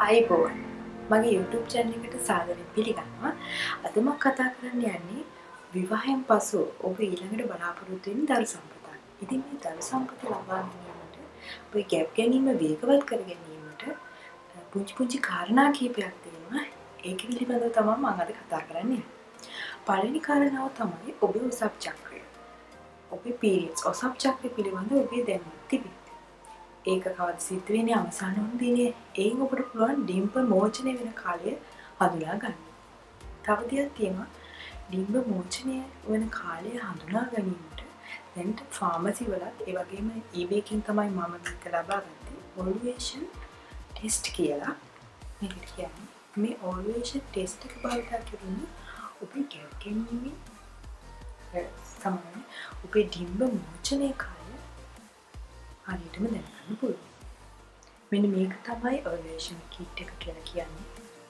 ආයිබෝවන් මගේ YouTube channel එකට සාදරයෙන් පිළිගන්නවා. අද මම කතා කරන්න යන්නේ විවාහයෙන් පසු ඔබ ඊළඟට බලාපොරොත්තු වෙන දරු සම්පතක්. ඉතින් මේ දරු සම්පත ලබා ගැනීමට ඔබ ගැප් ගැනීම වේගවත් කර ගැනීමට පුංචි කාරණා කිහිපයක් තියෙනවා. ඒක පිළිබඳව තමයි මම අද කතා කරන්නේ. පළවෙනි කාරණාව තමයි ඔබේ ඔසප් චක්‍රය. ඔබේ periods ඔසප් චක්‍රය පිළිබඳව ඔබේ දැනුම තිබෙන්න. ඒක කවද සිද්ධ වෙන්නේ අවසාන වන දිනේ එයින් ඔබට පුළුවන් ඩිම්බ මෝචනය වෙන කාලය හඳුනා ගන්න. තව දෙයක් තියෙනවා ඩිම්බ මෝචනය වෙන කාලය හඳුනා ගැනීමට දැන් ෆාමසි වලත් ඒ වගේම eBay එකකින් තමයි මම මේක ලබා ගත්තේ ovulation test කියලා. මේකට කියන්නේ මේ ovulation test එක භාවිත කරන්නේ ඔබේ ගැප් ගැනීමේ සමාන ඔබේ ඩිම්බ මෝචනය කාලය හරියටම දැනගන්න පුළුවන්. මෙන්න මේක තමයි ovulation kit එක කියලා කියන්නේ.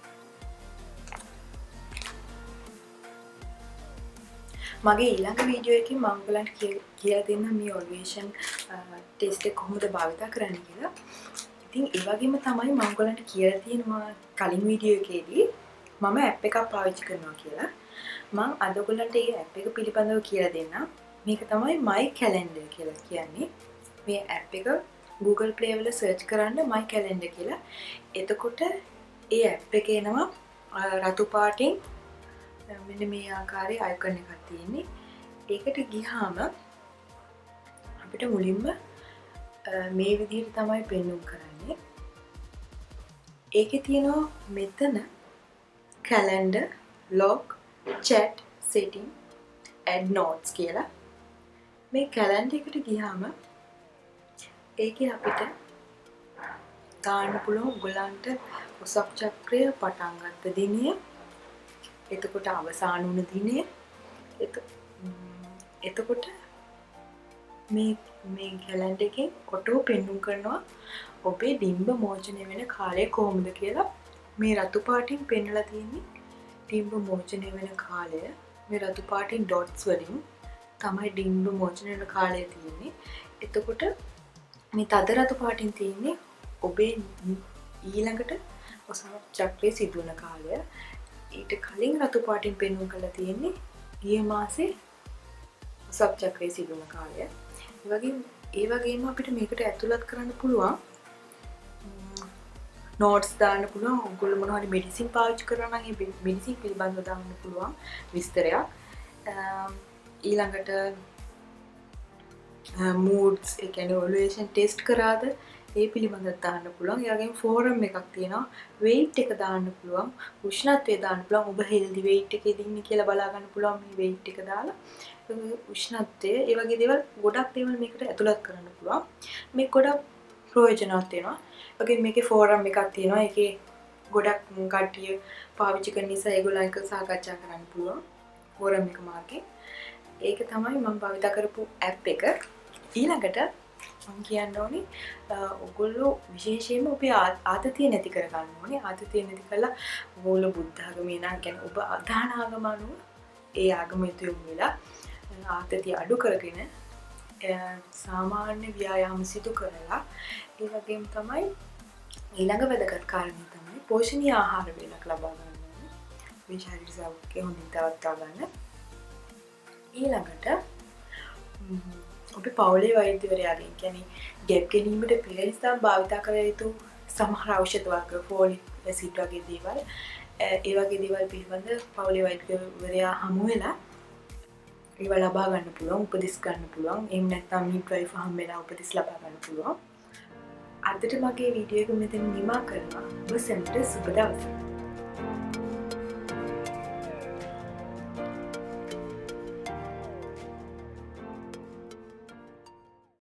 මගේ ඊළඟ වීඩියෝ එකේ මම ඔයගලන්ට කියලා දෙන්න මේ ovulation test එක කොහොමද භාවිත කරන්න කියලා. ඉතින් ඒ වගේම තමයි මම ඔයගලන්ට කියලා තියෙනවා කලින් වීඩියෝ එකේදී මම app එකක් පාවිච්චි කරනවා කියලා. මම අද ඔයගලන්ට මේ app එක පිළිබඳව කියලා දෙන්නම්. මේක තමයි my calendar කියලා කියන්නේ. මේ app එක Google Play වල search කරන්න my calendar කියලා. එතකොට ඒ app එකේ එනවා රතු පාටින් මෙන්න මේ ආකාරයේ icon එකක් තියෙන්නේ. ඒකට ගියාම අපිට මුලින්ම මේ විදිහට තමයි පෙන්වුම් කරන්නේ. ඒකේ තියෙනවා මෙතන calendar, log, chat, setting, add notes කියලා. මේ calendar එකට ගියාම ඒකේ අපිට දාන්න පුළුවන් ඔයගලන්ට ඔසප් චක්‍රය පටන් ගත්ත දිනය, එතකොට අවසාන වුණ දිනය, එතකොට මේ කැලෙන්ඩර් එකෙන් ඔටෝ පෙන්වුම් කරනවා ඔබේ ඩිම්බ මෝචනය වෙන කාලය කොහොමද කියලා. මේ රතු පාටින් පෙන්නලා තියෙන්නේ ඩිම්බ මෝචනය වෙන කාලය. මේ රතු පාටින් ඩොට්ස් වලින් තමයි ඩිම්බ මෝචනය වෙන කාලය තියෙන්නේ. එතකොට මේ තද රතු පාටින් තියෙන්නේ ඔබේ ඊළඟට ඔසප් චක්‍රයේ සිදුවන කාලය. ඊට කලින් රතු පාටින් පෙන්වුම් කරලා තියෙන්නේ ගිය මාසේ ඔසප් චක්‍රයේ සිදුවන කාලය. ඒ වගේම අපිට මේකට ඇතුළත් කරන්න පුළුවන් නෝට්ස් දාන්න පුළුවන්. ඔයගොල්ලෝ මොනවා හරි මෙඩිසින් පාවිච්චි කරනවා නම් ඒ මෙඩිසින් පිළිබඳව දාන්න පුළුවන් විස්තරයක්. ඊළඟට moods ඒ කියන්නේ ovulation test කරාද ඒ පිළිබඳව දාන්න පුළුවන්. ඒ වගේම ෆෝරම් එකක් තියෙනවා. weight එක දාන්න පුළුවන්. උෂ්ණත්වය දාන්න පුළුවන්. ඔබ healthy weight එකේ ඉන්නේ කියලා බලා ගන්න පුළුවන් මේ weight එක දාලා. උෂ්ණත්වය ඒ වගේ දේවල් ගොඩක් දේවල් මේකට ඇතුළත් කරන්න පුළුවන්. මේ ගොඩක් ප්‍රයෝජනවත් වෙනවා. වගේ මේකේ ෆෝරම් එකක් තියෙනවා. ඒකේ ගොඩක් කට්ටිය පාවිච්චි කරන නිසා ඒගොල්ලන් එක්ක සාකච්ඡා කරන්න පුළුවන්. ෆෝරම් එක මාර්කේ. ඒක තමයි මම භාවිත කරපු app එක. ඊළඟට මම කියන්න ඕනේ ඔයගොල්ලෝ විශේෂයෙන්ම ඔබේ ආතතිය නැති කරගන්න ඕනේ. ආතතිය නැති කළා ඔයගොල්ලෝ බුද්ධ ආගමේ නම් කියන්නේ ඔබ අදහන ආගම අනුව ඒ ආගම යොමු වෙලා ආතතිය අඩු කරගෙන සාමාන්‍ය ව්‍යායාම සිදු කරලා ඒ වගේම තමයි ඊළඟ වැදගත් කාරණේ තමයි පෝෂණීය ආහාර වේලක් ලබා ගන්න ඕනේ. මේ ශරීර සෞඛ්‍යය හොඳින් පවත්වා ගන්න. ඊළඟට ඔබේ පවුලේ වෛද්‍යවරයාගෙන් කියන්නේ ගැප් ගැනීමට පෙර නිසා භාවිත කළ යුතු සමහර ඖෂධ වර්ග ෆෝලික් ඇසිඩ් වගේ දේවල් ඒ වගේ දේවල් පිළිබඳ පවුලේ වෛද්‍යවරයා හමු වෙලා ඒවා ලබා ගන්න පුළුවන්, උපදෙස් ගන්න පුළුවන්. එහෙම නැත්නම් මිඩ්වයිෆ් හම් වෙලා උපදෙස් ලබා ගන්න පුළුවන්. අදට මගේ වීඩියෝ එක මෙතන නිමා කරනවා. ඔබ සැමට සුබ දවසක්.